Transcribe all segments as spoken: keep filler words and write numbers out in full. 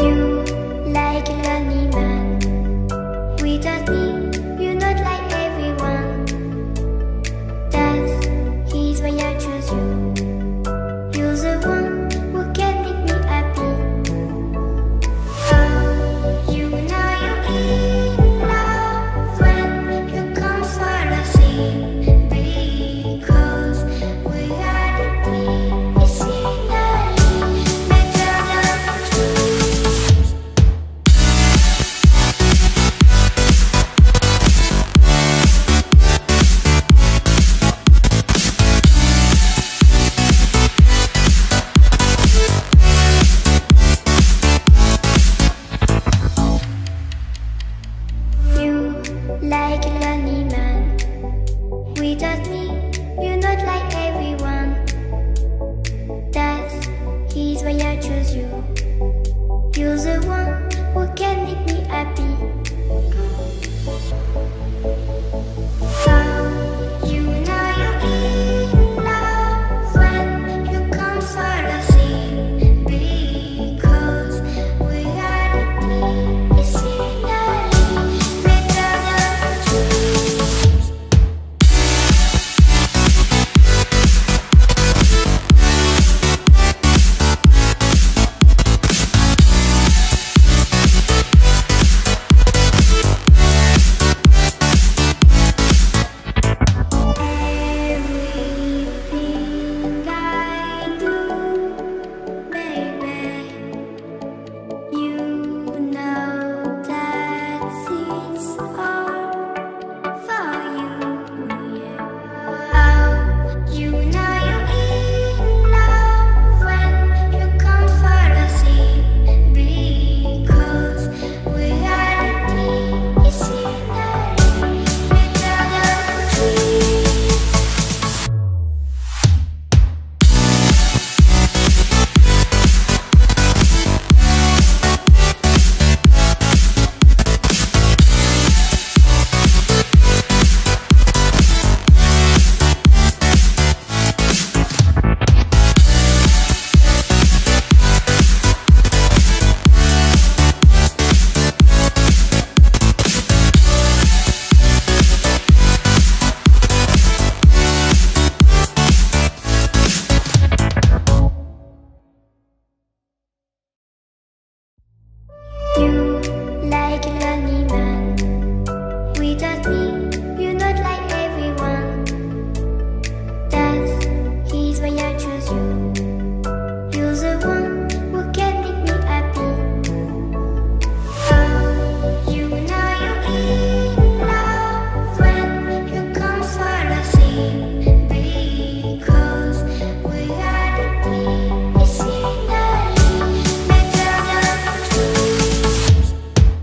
You like a lonely man. Without me, you're not like everyone. That's he's why I choose you. You're the one who can make me happy. Oh, you know you're in love when you come for the sea. Because reality is finally better than truth. You like a lonely man. Without me, you're not like everyone. That's he's why I choose you. You're the one who can make me happy. Oh, you know you're in love when you come for the sea. Because reality is finally better than truth. Everything I do, baby, you know that it's all for you, yeah. Oh, you know you're in love when you come for the sea. Because reality is finally better than truth. You like a lonely man. Without me, you're not like everyone. That's he's why I choose you. You're the one who can make me happy. Oh, you know you're in love when you come for the sea. Because reality is finally better than truth.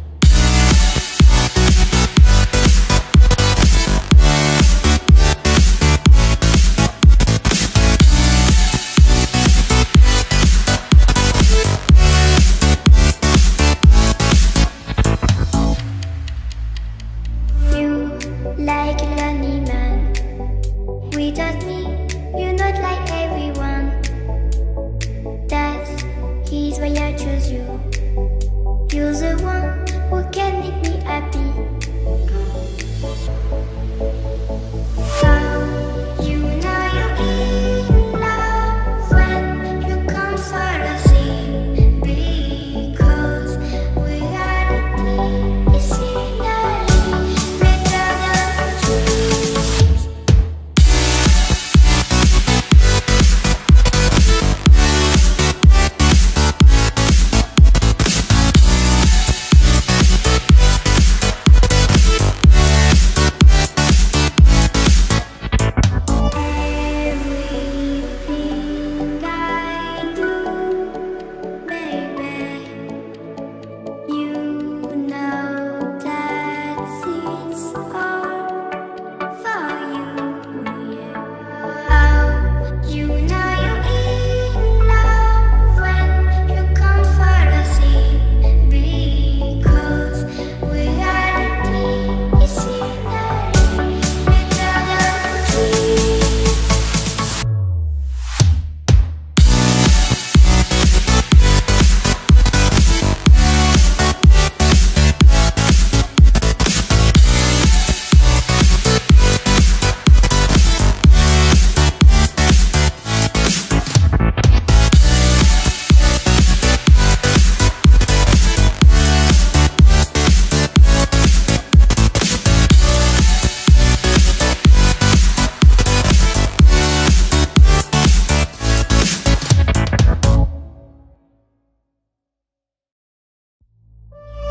You like a lonely man. Without me, you're not like everyone. That's he's why I choose you. You're the one who can make me happy. Oh, you know you're in love when you come for the sea. Because reality is finally better than truth.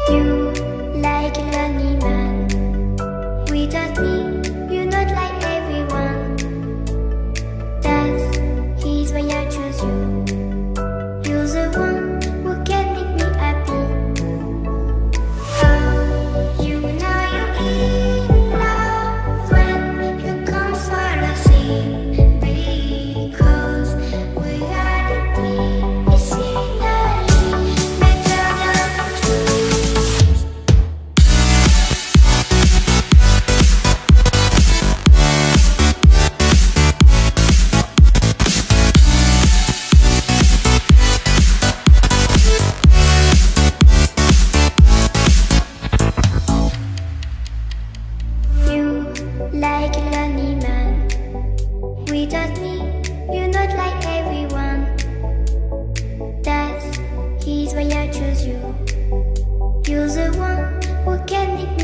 You like a lonely man. Without me, you're not like everyone. That's he's why I choose you. You're the one who can make me happy. Oh, you know you're in love when you come for the sea. Because reality is finally better than truth. You like a lonely man. Without me, you're not like everyone. That's he's why I choose you. You're the one who can make